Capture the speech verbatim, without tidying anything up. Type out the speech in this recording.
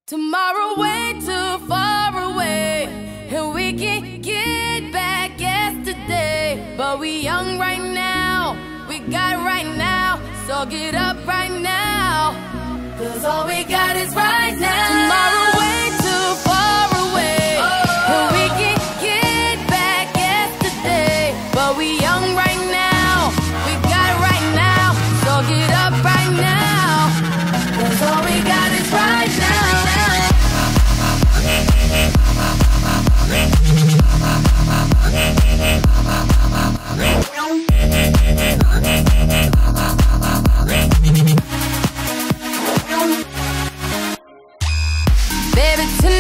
Tomorrow way too far away, and we can get back yesterday. But we young right now, we got right now, so get up right now, cause all we got is right now. Tomorrow way too far away, and we can get back yesterday. But we young right now, we got right now, so get up right now, cause all we got is right now. Baby, tonight